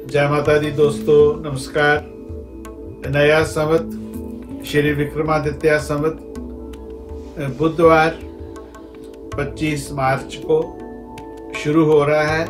जय माता दी दोस्तों, नमस्कार। नया संवत श्री विक्रमादित्य संवत बुधवार 25 मार्च को शुरू हो रहा है।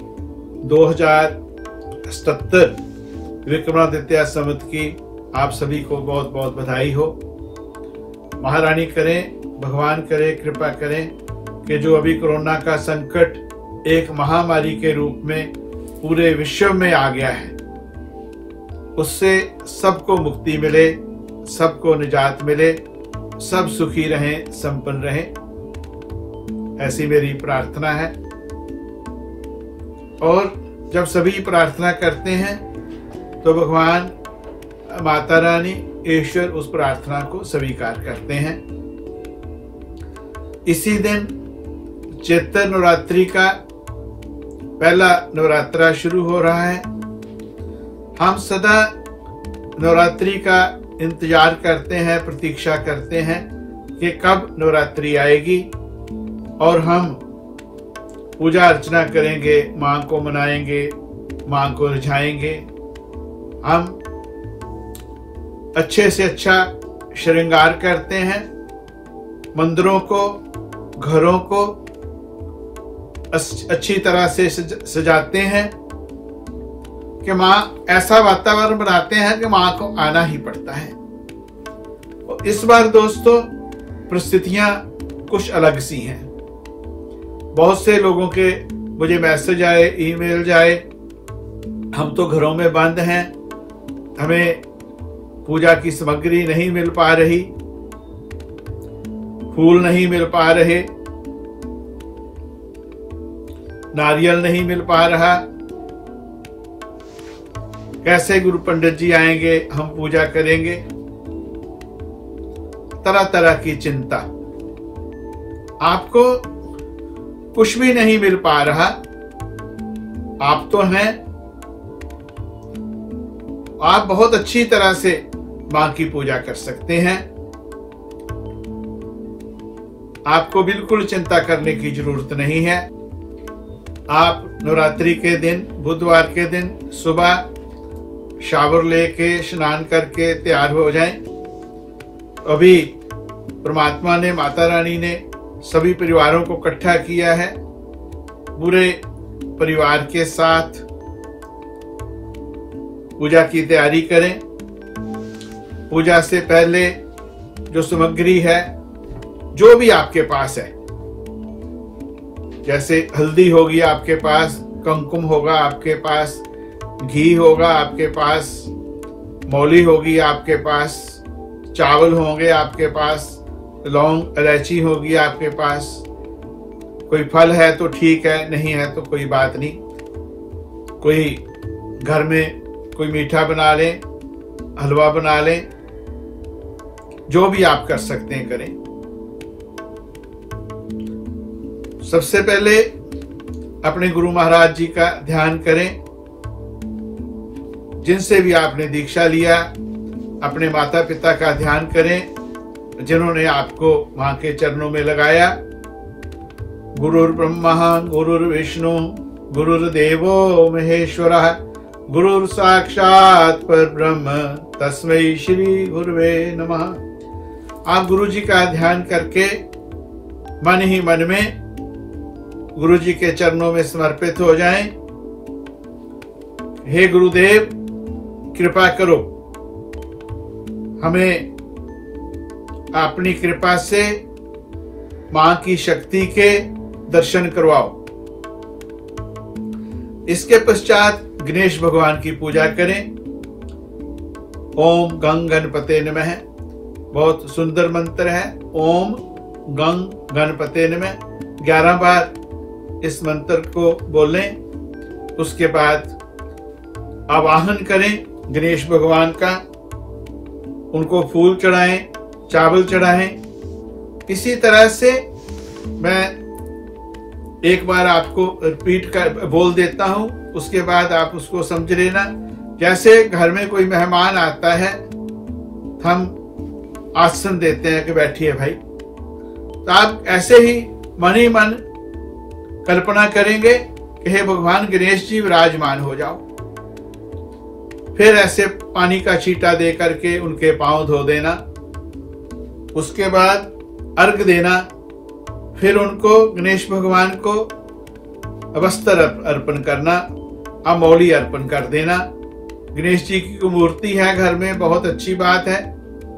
2077 विक्रमादित्य संवत की आप सभी को बहुत बहुत बधाई हो। महारानी करें, भगवान करे, कृपा करें कि जो अभी कोरोना का संकट एक महामारी के रूप में पूरे विश्व में आ गया है, उससे सबको मुक्ति मिले, सबको निजात मिले, सब सुखी रहें, संपन्न रहें, ऐसी मेरी प्रार्थना है। और जब सभी प्रार्थना करते हैं तो भगवान माता रानी ईश्वर उस प्रार्थना को स्वीकार करते हैं। इसी दिन चैत्र नवरात्रि का पहला नवरात्रा शुरू हो रहा है। हम सदा नवरात्रि का इंतजार करते हैं, प्रतीक्षा करते हैं कि कब नवरात्रि आएगी और हम पूजा अर्चना करेंगे, मां को मनाएंगे, मां को रिझाएंगे। हम अच्छे से अच्छा श्रृंगार करते हैं, मंदिरों को, घरों को अच्छी तरह से सजाते हैं कि मां, ऐसा वातावरण बनाते हैं कि मां को आना ही पड़ता है। और इस बार दोस्तों परिस्थितियां कुछ अलग सी हैं। बहुत से लोगों के मुझे मैसेज आए, ईमेल जाए, हम तो घरों में बंद हैं, हमें पूजा की सामग्री नहीं मिल पा रही, फूल नहीं मिल पा रहे, नारियल नहीं मिल पा रहा, कैसे गुरु पंडित जी आएंगे, हम पूजा करेंगे। तरह तरह की चिंता। आपको कुछ भी नहीं मिल पा रहा, आप तो हैं, आप बहुत अच्छी तरह से मां की पूजा कर सकते हैं। आपको बिल्कुल चिंता करने की जरूरत नहीं है। आप नवरात्रि के दिन, बुधवार के दिन सुबह शावर लेके स्नान करके तैयार हो जाएं। अभी परमात्मा ने, माता रानी ने सभी परिवारों को इकट्ठा किया है। पूरे परिवार के साथ पूजा की तैयारी करें। पूजा से पहले जो सामग्री है, जो भी आपके पास है, जैसे हल्दी होगी आपके पास, कुमकुम होगा आपके पास, घी होगा आपके पास, मौली होगी आपके पास, चावल होंगे आपके पास, लौंग इलायची होगी आपके पास। कोई फल है तो ठीक है, नहीं है तो कोई बात नहीं। कोई घर में कोई मीठा बना लें, हलवा बना लें, जो भी आप कर सकते हैं करें। सबसे पहले अपने गुरु महाराज जी का ध्यान करें। जिनसे भी आपने दीक्षा लिया, अपने माता पिता का ध्यान करें, जिन्होंने आपको मां के चरणों में लगाया। गुरुर् ब्रह्मा गुरुर्विष्णु गुरुर्देवो महेश्वरः गुरुर् साक्षात् परब्रह्म तस्मै श्री गुरुवे नमः। आप गुरु जी का ध्यान करके मन ही मन में गुरु जी के चरणों में समर्पित हो जाएं। हे गुरुदेव, कृपा करो, हमें अपनी कृपा से मां की शक्ति के दर्शन करवाओ। इसके पश्चात गणेश भगवान की पूजा करें। ओम गंग गणपते नमः बहुत सुंदर मंत्र है। ओम गंग गणपते नमः 11 बार इस मंत्र को बोलें। उसके बाद आवाहन करें गणेश भगवान का, उनको फूल चढ़ाएं, चावल चढ़ाएं। इसी तरह से मैं एक बार आपको रिपीट कर बोल देता हूं, उसके बाद आप उसको समझ लेना। जैसे घर में कोई मेहमान आता है, हम आसन देते हैं कि बैठिए भाई, तो आप ऐसे ही मन कल्पना करेंगे कि हे भगवान गणेश जी विराजमान हो जाओ। फिर ऐसे पानी का छींटा दे करके उनके पांव धो देना। उसके बाद अर्घ देना। फिर उनको, गणेश भगवान को वस्त्र अर्पण करना, अमौली अर्पण कर देना। गणेश जी की मूर्ति है घर में, बहुत अच्छी बात है।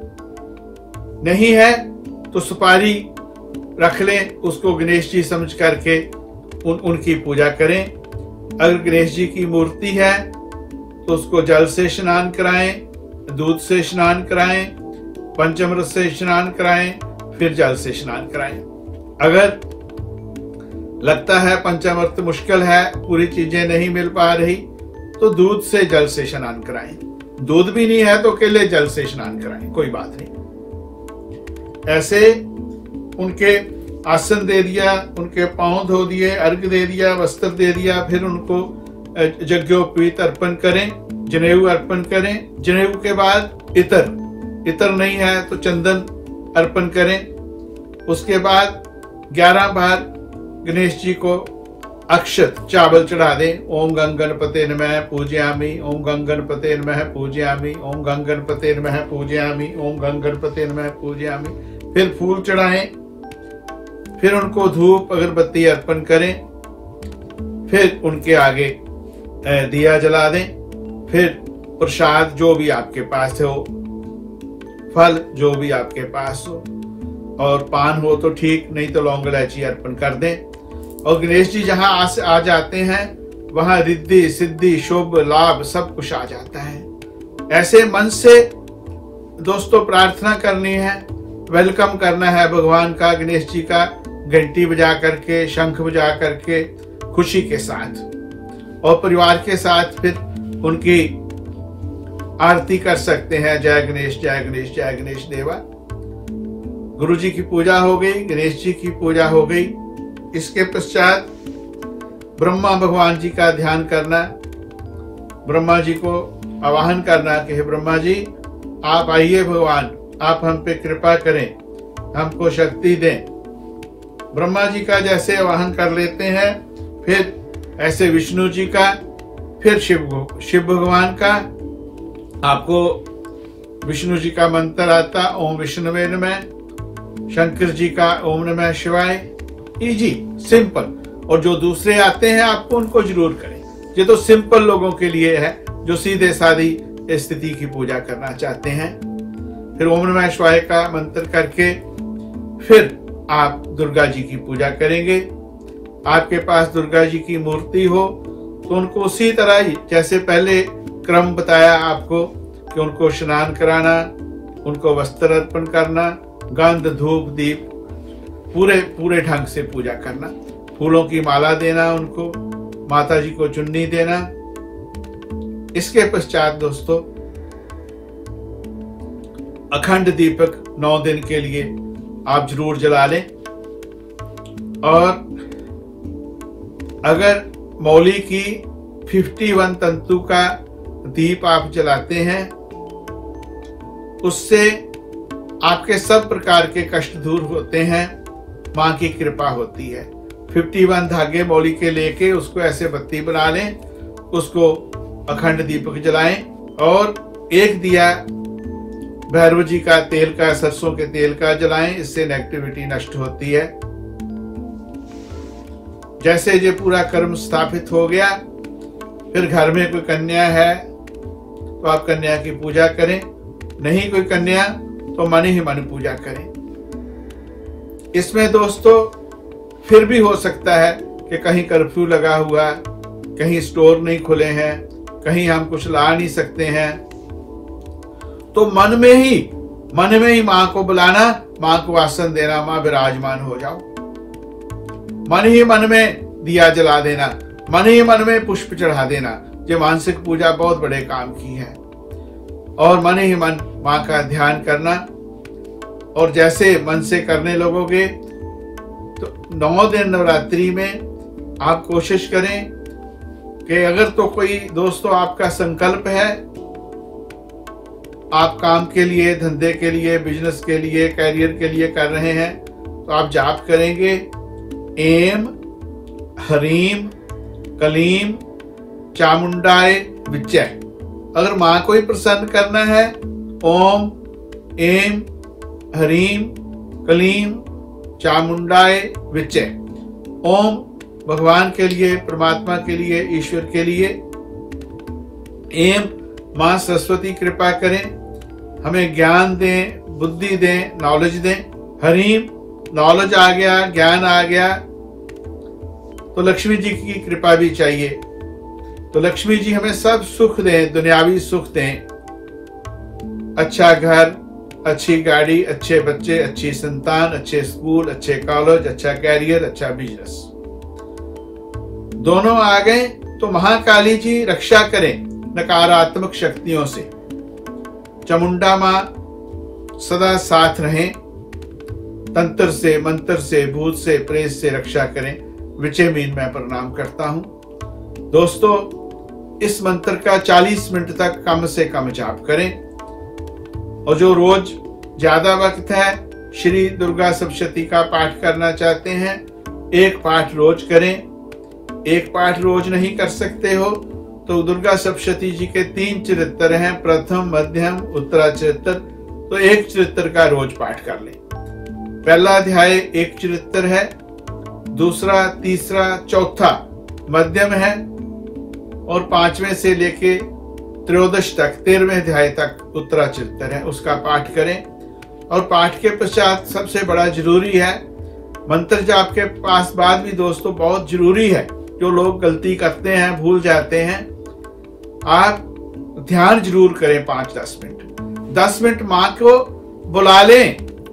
नहीं है तो सुपारी रख लें, उसको गणेश जी समझ करके उनकी पूजा करें। अगर गणेश जी की मूर्ति है तो उसको जल से स्नान कराएं, दूध से स्नान कराएं, पंचामृत से स्नान कराएं, फिर जल से स्नान कराएं। अगर लगता है पंचामृत मुश्किल है, पूरी चीजें नहीं मिल पा रही, तो दूध से जल से स्नान कराएं। दूध भी नहीं है तो केले जल से स्नान कराएं, कोई बात नहीं। ऐसे उनके आसन दे दिया, उनके पांव धो दिए, अर्घ दे दिया, वस्त्र दे दिया, फिर उनको यज्ञोपवीत अर्पण करें, जनेऊ अर्पण करें। जनेऊ के बाद इतर नहीं है तो चंदन अर्पण करें। उसके बाद 11 बार गणेश जी को अक्षत चावल चढ़ा दें। ओम गं गणपते नमः पूजयामि, ओम गं गणपते नमः पूजयामि, ओम गं गणपते नमः पूजयामि, ओम गं गणपते नमः पूजयामि। फिर फूल चढ़ाएं, फिर उनको धूप अगरबत्ती अर्पण करें, फिर उनके आगे दिया जला दें। फिर प्रसाद जो भी आपके पास हो, फल जो भी आपके पास हो, और पान हो तो ठीक, नहीं तो लौंग इलायची अर्पण कर दें। और गणेश जी जहां आ जाते हैं वहां रिद्धि सिद्धि शुभ लाभ सब कुछ आ जाता है। ऐसे मन से दोस्तों प्रार्थना करनी है, वेलकम करना है भगवान का, गणेश जी का, घंटी बजा करके, शंख बजा करके, खुशी के साथ, और परिवार के साथ फिर उनकी आरती कर सकते हैं। जय गणेश जय गणेश जय गणेश देवा। गुरुजी की पूजा हो गई, गणेश जी की पूजा हो गई। इसके पश्चात ब्रह्मा भगवान जी का ध्यान करना, ब्रह्मा जी को आवाहन करना कि हे ब्रह्मा जी आप आइए भगवान, आप हम पे कृपा करें, हमको शक्ति दें। ब्रह्मा जी का जैसे आवाहन कर लेते हैं, फिर ऐसे विष्णु जी का, फिर शिव भगवान का। आपको विष्णु जी का मंत्र आता ओम विष्णुवे नमः, शंकर जी का ओम नमः शिवाय। Easy simple. और जो दूसरे आते हैं आपको उनको जरूर करें। ये तो सिंपल लोगों के लिए है जो सीधे सादी स्थिति की पूजा करना चाहते हैं। फिर ओम नमः शिवाय का मंत्र करके फिर आप दुर्गा जी की पूजा करेंगे। आपके पास दुर्गा जी की मूर्ति हो तो उनको उसी तरह ही जैसे पहले क्रम बताया आपको कि उनको स्नान कराना, उनको वस्त्र अर्पण करना, गंध धूप दीप पूरे ढंग से पूजा करना, फूलों की माला देना, उनको माता जी को चुन्नी देना। इसके पश्चात दोस्तों अखंड दीपक 9 दिन के लिए आप जरूर जला लें। और अगर मौली की 51 तंतु का दीप आप जलाते हैं, उससे आपके सब प्रकार के कष्ट दूर होते हैं, मां की कृपा होती है। 51 धागे मौली के लेके उसको ऐसे बत्ती बना लें, उसको अखंड दीपक जलाएं, और एक दिया भैरव जी का तेल का, सरसों के तेल का जलाएं। इससे नेगेटिविटी नष्ट होती है। जैसे ये पूरा कर्म स्थापित हो गया, फिर घर में कोई कन्या है तो आप कन्या की पूजा करें, नहीं कोई कन्या तो मन ही मन पूजा करें। इसमें दोस्तों फिर भी हो सकता है कि कहीं कर्फ्यू लगा हुआ, कहीं स्टोर नहीं खुले हैं, कहीं हम कुछ ला नहीं सकते हैं, तो मन में ही मां को बुलाना, मां को आसन देना, मां विराजमान हो जाओ। मन ही मन में दिया जला देना, मन ही मन में पुष्प चढ़ा देना। ये मानसिक पूजा बहुत बड़े काम की है। और मन ही मन मां का ध्यान करना, और जैसे मन से करने लगोगे तो 9 दिन नवरात्रि में आप कोशिश करें कि अगर तो कोई दोस्तों आपका संकल्प है, आप काम के लिए, धंधे के लिए, बिजनेस के लिए, कैरियर के लिए कर रहे हैं, तो आप जाप करेंगे एम हरीम कलीम चामुंडाय विजय। अगर माँ को ही प्रसन्न करना है, ओम ऐं ह्रीं क्लीं चामुंडाय विचे। ओम भगवान के लिए, परमात्मा के लिए, ईश्वर के लिए। ऐं माँ सरस्वती कृपा करें, हमें ज्ञान दें, बुद्धि दें, नॉलेज दें। ह्रीं नॉलेज आ गया, ज्ञान आ गया, तो लक्ष्मी जी की कृपा भी चाहिए। तो लक्ष्मी जी हमें सब सुख दें, दुनियावी सुख दें, अच्छा घर, अच्छी गाड़ी, अच्छे बच्चे, अच्छी संतान, अच्छे स्कूल, अच्छे कॉलेज, अच्छा कैरियर, अच्छा बिजनेस। दोनों आ गए तो महाकाली जी रक्षा करें नकारात्मक शक्तियों से। चामुंडा मां सदा साथ रहें, तंत्र से, मंत्र से, भूत से, प्रेत से रक्षा करें। विचे मीन मैं प्रणाम करता हूं। दोस्तों, इस मंत्र का 40 मिनट तक कम से कम जाप करें। और जो रोज ज्यादा वक्त है, श्री दुर्गा सप्तशती का पाठ करना चाहते हैं, एक पाठ रोज करें। एक पाठ रोज नहीं कर सकते हो तो दुर्गा सप्तशती जी के 3 चरित्र हैं, प्रथम, मध्यम, उत्तरा चरित्र, तो एक चरित्र का रोज पाठ कर लें। पहला अध्याय एक चरित्र है, दूसरा, तीसरा, चौथा मध्यम है, और 5वें से लेके 13 तक, 13वें अध्याय तक उत्तरा चरित्र है, उसका पाठ करें। और पाठ के पश्चात सबसे बड़ा जरूरी है मंत्र जाप के पास बाद भी दोस्तों बहुत जरूरी है। जो लोग गलती करते हैं, भूल जाते हैं, आप ध्यान जरूर करें 5-10 मिनट। 10 मिनट माँ को बुला लें,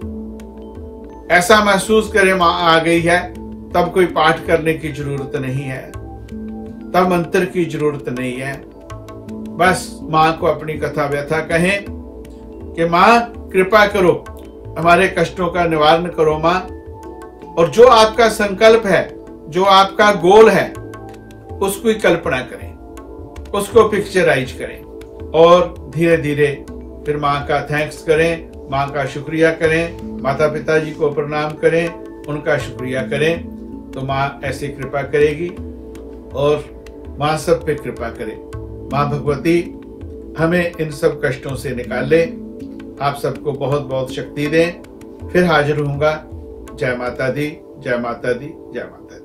ऐसा महसूस करें माँ आ गई है, तब कोई पाठ करने की जरूरत नहीं है, तब मंत्र की जरूरत नहीं है। बस माँ को अपनी कथा व्यथा कहें कि माँ कृपा करो, हमारे कष्टों का निवारण करो माँ। और जो आपका संकल्प है, जो आपका गोल है, उसकी कल्पना करें, उसको पिक्चराइज करें, और धीरे धीरे फिर माँ का थैंक्स करें, माँ का शुक्रिया करें, माता पिता जी को प्रणाम करें, उनका शुक्रिया करें, तो माँ ऐसी कृपा करेगी और माँ सब पे कृपा करे। माँ भगवती हमें इन सब कष्टों से निकाले। आप सबको बहुत बहुत शक्ति दें। फिर हाजिर होऊंगा। जय माता दी, जय माता दी, जय माता दी।